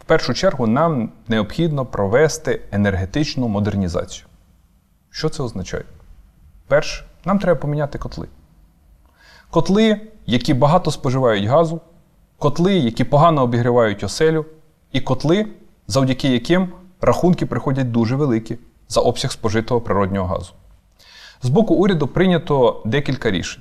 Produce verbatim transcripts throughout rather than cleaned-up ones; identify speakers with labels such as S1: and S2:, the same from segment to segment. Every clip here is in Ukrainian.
S1: першу чергу нам необхідно провести енергетичну модернізацію. Що це означає? Перше, нам треба поміняти котли. Котли, які багато споживають газу, котли, які погано обігрівають оселю, і котли, завдяки яким рахунки приходять дуже великі за обсяг спожитого природнього газу. З боку уряду прийнято декілька рішень.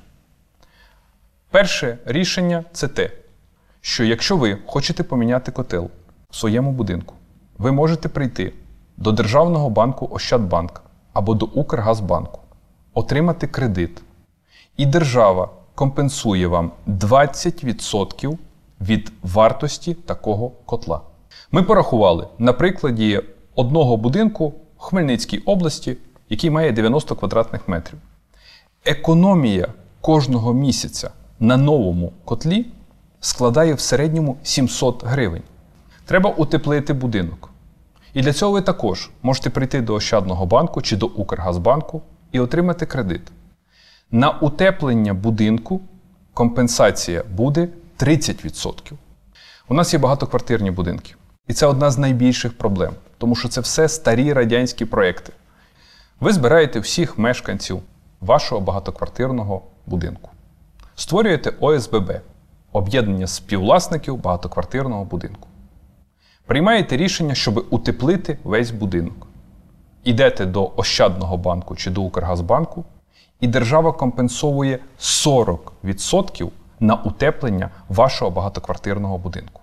S1: Перше рішення – це те, що якщо ви хочете поміняти котел в своєму будинку, ви можете прийти до Державного банку Ощадбанк або до Укргазбанку, отримати кредит, і держава компенсує вам двадцять відсотків від вартості такого котла. Ми порахували на прикладі одного будинку в Хмельницькій області, який має дев'яносто квадратних метрів. Економія кожного місяця на новому котлі складає в середньому сімсот гривень. Треба утеплити будинок. І для цього ви також можете прийти до Ощадного банку чи до Укргазбанку і отримати кредит. На утеплення будинку компенсація буде тридцять відсотків. У нас є багатоквартирні будинки. І це одна з найбільших проблем, тому що це все старі радянські проекти. Ви збираєте всіх мешканців вашого багатоквартирного будинку. Створюєте О С Б Б – об'єднання співвласників багатоквартирного будинку. Приймаєте рішення, щоб утеплити весь будинок. Ідете до Ощадного банку чи до Укргазбанку, і держава компенсує сорок відсотків на утеплення вашого багатоквартирного будинку.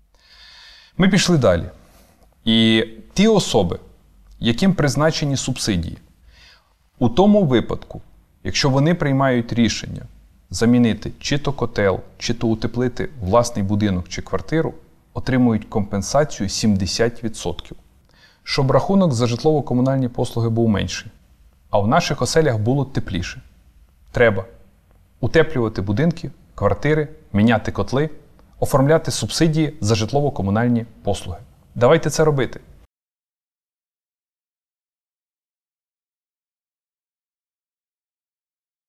S1: Ми пішли далі. І ті особи, яким призначені субсидії, у тому випадку, якщо вони приймають рішення замінити чи то котел, чи то утеплити власний будинок чи квартиру, отримують компенсацію сімдесят відсотків, щоб рахунок за житлово-комунальні послуги був менший, а в наших оселях було тепліше. Треба утеплювати будинки, квартири, міняти котли, оформляти субсидії за житлово-комунальні послуги. Давайте це робити.